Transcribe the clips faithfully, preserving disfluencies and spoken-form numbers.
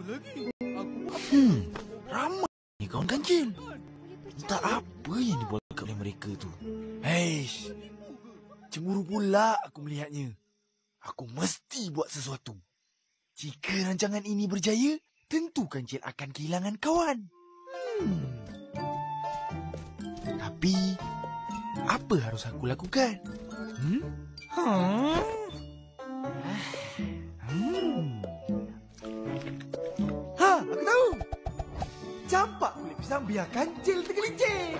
Hmm, ramai ni kawan kancil. Tak apa yang dibuat oleh mereka tu. Heish, cemburu pula aku melihatnya. Aku mesti buat sesuatu. Jika rancangan ini berjaya, tentu kancil akan kehilangan kawan. Hmm. Tapi, apa harus aku lakukan? Hmm? Hmm. Hmm. Ha, aku tahu. Campak kulit pisang biar kancil tergelincir.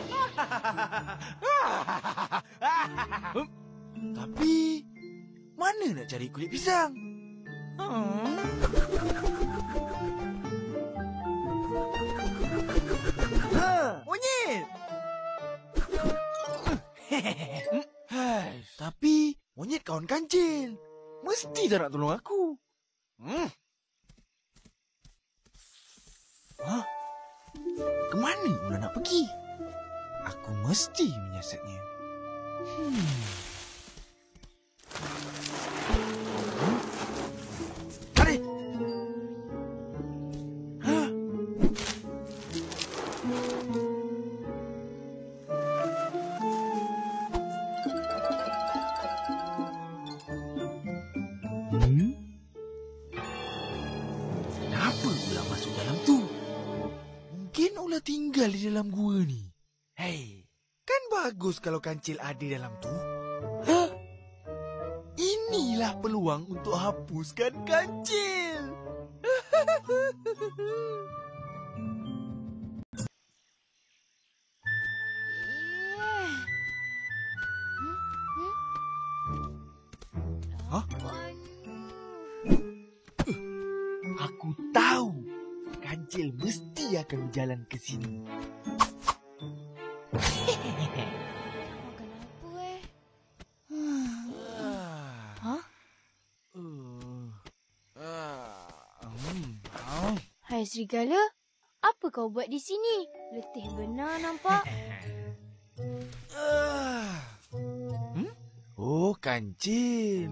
Hmm. Tapi, mana nak cari kulit pisang? Hmm. Ha, monyet. Tapi, monyet kawan kancil. Mesti tak nak tolong aku. Hmm. Hah? Kemana Mula nak pergi? Aku mesti menyiasatnya. Hmm. Hmm? Tarik! Hah? Hmm? Kenapa ular masuk dalam tu? Mungkin ular tinggal di dalam gua ni. Hei, kan bagus kalau kancil ada dalam tu. Hah? Inilah peluang untuk hapuskan kancil. Hah? Aku tahu kancil mesti akan berjalan ke sini. Kenapa eh? Hah? Hai serigala, apa kau buat di sini? Letih benar nampak. Hmm? Oh, kancil.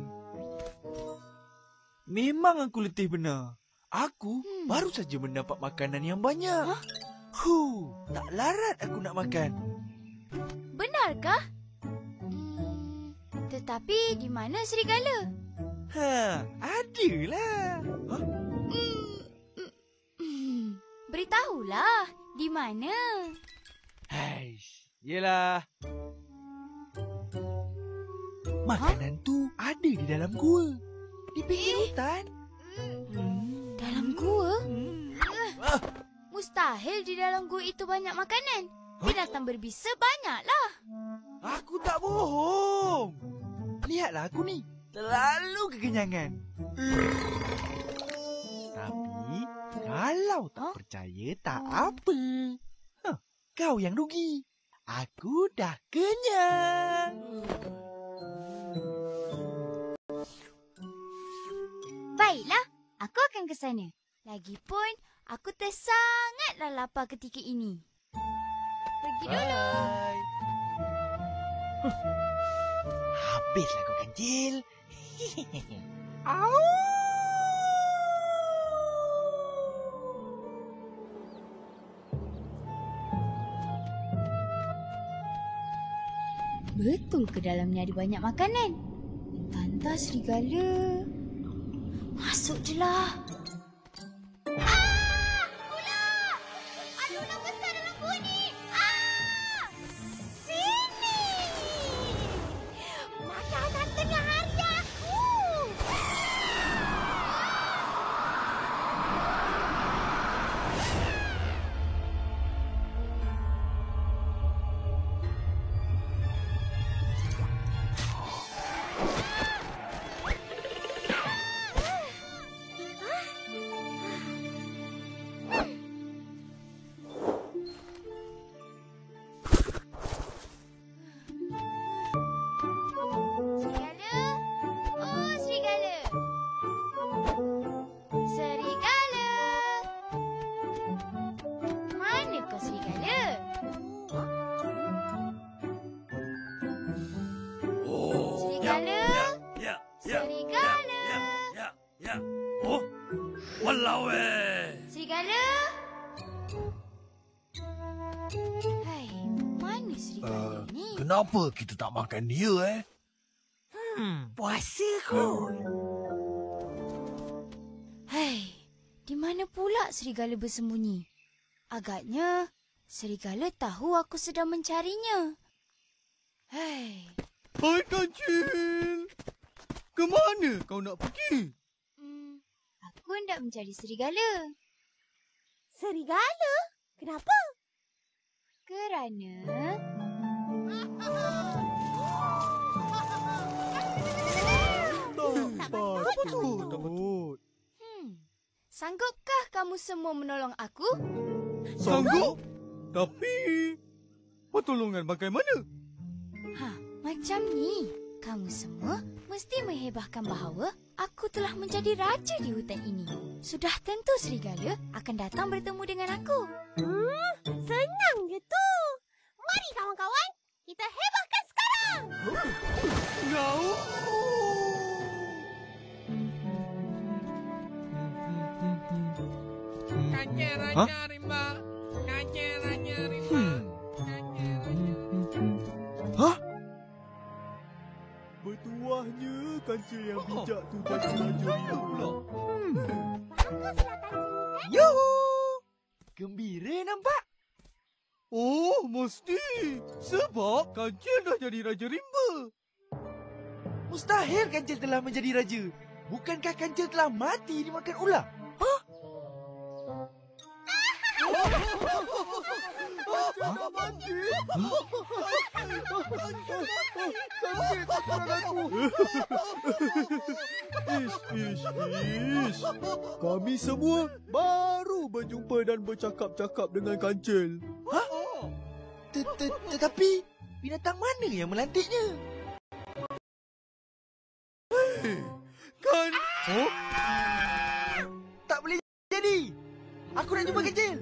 Memang aku letih benar. Aku hmm. baru saja mendapat makanan yang banyak. Huh? Huh, tak larat aku nak makan. Benarkah? Hmm, tetapi di mana serigala? Ha, adalah. Huh? Hmm, hmm, beritahulah, di mana? Haish, yelah. Makanan huh? tu ada di dalam gua. Di pinggir hutan. Hmm. Dalam gua? Hmm. Ah. Mustahil di dalam gua itu banyak makanan. Binatang berbisa banyaklah. Aku tak bohong. Lihatlah aku ni. Terlalu kekenyangan. Tapi, kalau tak huh? percaya, tak oh. apa. Huh, kau yang rugi. Aku dah kenyang. Baiklah, aku akan ke sana. Lagipun, aku tersangatlah lapar ketika ini. Pergi Bye. dulu. Huh. Habislah kau kancil. Au! Betul ke dalamnya ada banyak makanan? Tanta serigala. Masuk je lah. Ah! Ular! Ada ular besar dalam gua ni. Ah! Sini! Makanan tengah hari aku. Walau eh. Serigala? Hai, mana serigala Uh, ni? kenapa kita tak makan dia eh? Hmm, puasa kot. Hai, di mana pula serigala bersembunyi? Agaknya serigala tahu aku sedang mencarinya. Hai. Hai kancil. Ke mana kau nak pergi? Hmm, aku hendak mencari serigala. Serigala? Kenapa? Kerana... Tak patut. Hmm, sanggupkah kamu semua menolong aku? Sanggup? Tapi pertolongan bagaimana? Ha, macam ni. Kamu semua mesti menghebahkan bahawa aku telah menjadi raja di hutan ini. Sudah tentu serigala akan datang bertemu dengan aku. Hmm, senang je tu. Mari kawan-kawan, kita hebahkan sekarang. Kau? Kancil Raja Rimba. Kancil Raja Rimba. Kancil Raja Rimba. Hah? Bertuahnya kancil yang bijak tu jadi raja pula. Baguslah kancil. Yuhu! Gembira nampak? Oh, mesti. Sebab kancil dah jadi raja rimba. Mustahil kancil telah menjadi raja. Bukankah kancil telah mati dimakan ular? Hah? Kancil mati. Kancil tak pernah aku. Ish, ish, ish. Kami semua baru berjumpa dan bercakap-cakap dengan kancil. Hah? Tetapi binatang mana yang melantiknya? Kan? Oh? Tak boleh jadi. Aku nak jumpa kancil.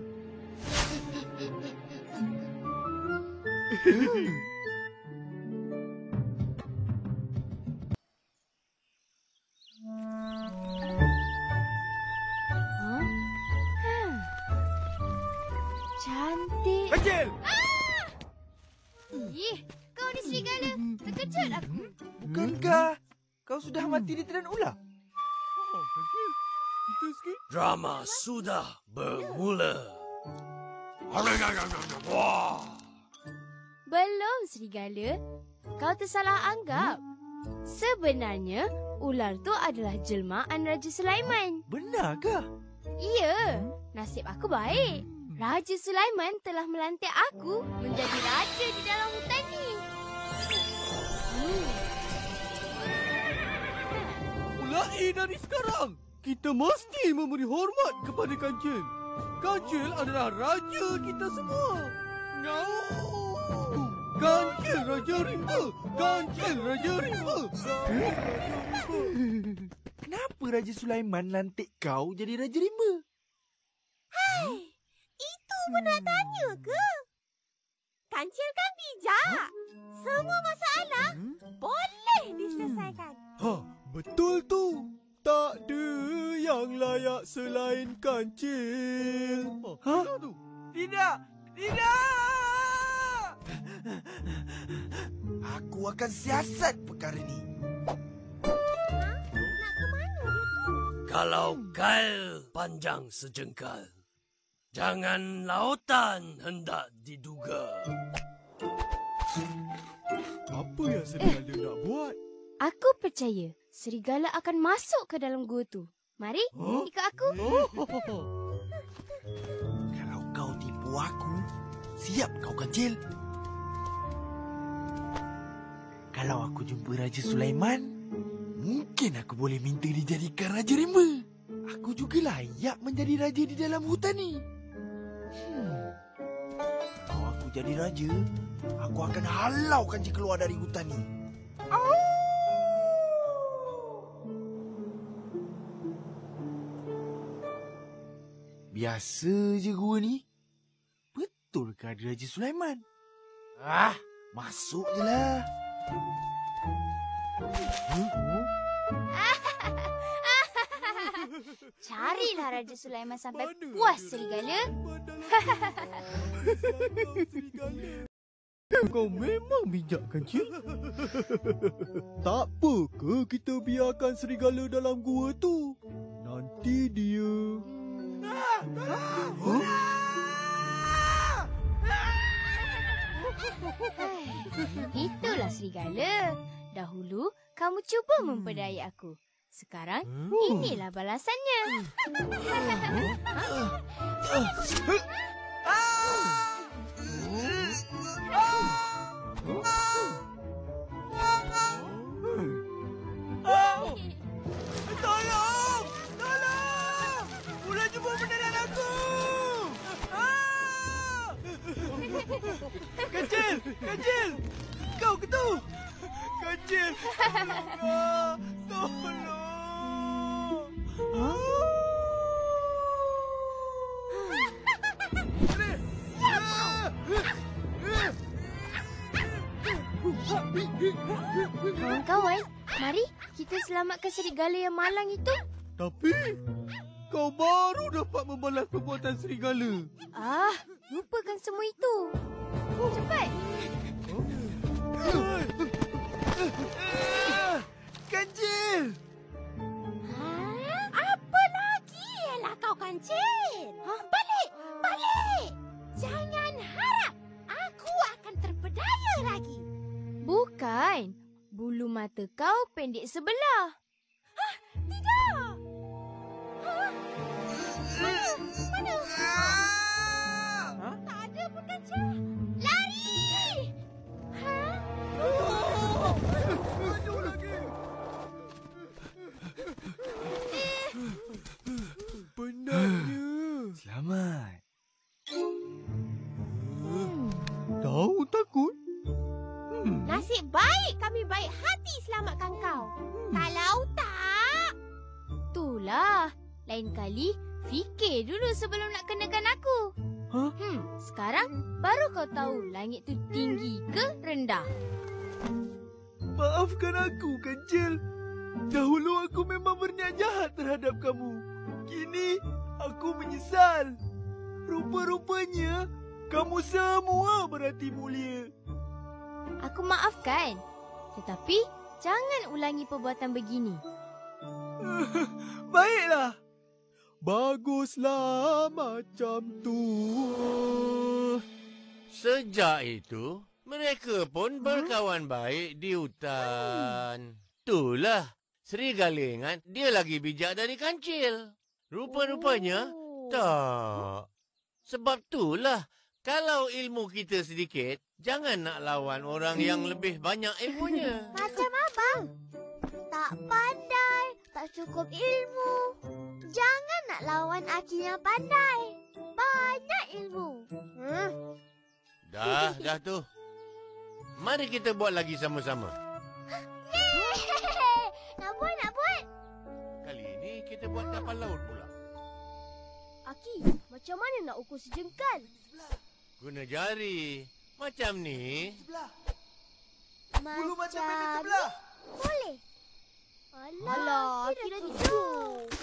Huh? Hmm. Cantik. Kancil! Ih, kau ni serigala. Terkejut aku. Bukankah kau sudah mati di telan ular? Oh, kancil. Kita sikit. Drama sudah bermula. Wah. Belum, serigala. Kau tersalah anggap. Sebenarnya, ular tu adalah jelmaan Raja Sulaiman. Benarkah? Ya, nasib aku baik. Raja Sulaiman telah melantik aku menjadi raja di dalam hutan ni. Hmm. Mulai dari sekarang, kita mesti memberi hormat kepada kancil. Kancil adalah raja kita semua. No. Kancil Raja Rimba. Kancil Raja Rimba. Kenapa Raja Sulaiman lantik kau jadi Raja Rimba? Hai, itu benar tanya ke? Kancil kan bijak. Semua masalah boleh diselesaikan. Ha, betul tu. Tak ada yang layak selain kancil. Hah? Ha, tu. Tidak! Tidak! Aku akan siasat perkara ni. Nak ke mana dia tu? Kalau kail panjang sejengkal, jangan lautan hendak diduga. Apa yang serigala nak buat? Aku percaya serigala akan masuk ke dalam gua tu. Mari, Huh? ikut aku. Oh. Kalau kau tipu aku, siap kau kancil. Kalau aku jumpa Raja Sulaiman, mungkin aku boleh minta dijadikan Raja Rimba. Aku juga layak menjadi raja di dalam hutan ni. Hmm. Kalau aku jadi raja, aku akan halau kancil keluar dari hutan ni. Biasa je gua ni. Betul ke ada Raja Sulaiman? Ah, masuk je lah. Cantik Carilah Raja Sulaiman sampai puas, serigala. Kau memang bijak, Kancil. Tak apa ke kita biarkan serigala dalam gua tu? Nanti dia... Huh? Itulah serigala. Dahulu kamu cuba memperdaya aku. Sekarang inilah balasannya. Tolong! Tolong! Ular cuba menelan aku! Ah! Kancil! Kancil! Kau ke tu? Kancil! Tolong! Tolong! Kawan-kawan, mari kita selamatkan serigala yang malang itu. Tapi, kau baru dapat membalas perbuatan serigala. Ah, lupakan semua itu. Cepat. Kancil! Apa lagi ialah kau, Kancil? Ha? Balik! Balik! Jangan harap aku akan terpedaya lagi. Bukan. Bulu mata kau pendek sebelah. Hah? Tidak! Ha? Mana? Mana? Ha? Tak ada pun, Kancil. Lari! Ha? Maju lagi! Penatnya. Selamat. Tahu takut? Nasib baik kami baik hati selamatkan kau. Kalau tak... Itulah. Lain kali, fikir dulu sebelum nak kenakan aku. Hah? Hmm, sekarang baru kau tahu langit tu tinggi ke rendah. Maafkan aku, Kancil. Dahulu aku memang berniat jahat terhadap kamu. Kini aku menyesal. Rupa-rupanya kamu semua berhati mulia. Aku maafkan. Tetapi jangan ulangi perbuatan begini. Baiklah. Baguslah macam tu. Sejak itu, mereka pun berkawan baik di hutan. Itulah, serigala ingat dia lagi bijak dari Kancil. Rupa-rupanya, tak. Sebab itulah, kalau ilmu kita sedikit, jangan nak lawan orang yang lebih banyak ilmunya. Macam abang. Tak pandai, tak cukup ilmu. Jangan nak lawan Aki yang pandai. Banyak ilmu. Hmm. Dah, dah tu. Mari kita buat lagi sama-sama. Yeay! Nak buat, nak buat. Kali ini kita buat kapal laut pula. Aki, macam mana nak ukur sejengkal? Guna jari. Macam ni. Bulu macam pendek sebelah. Boleh. Alah, Alah kira gitu.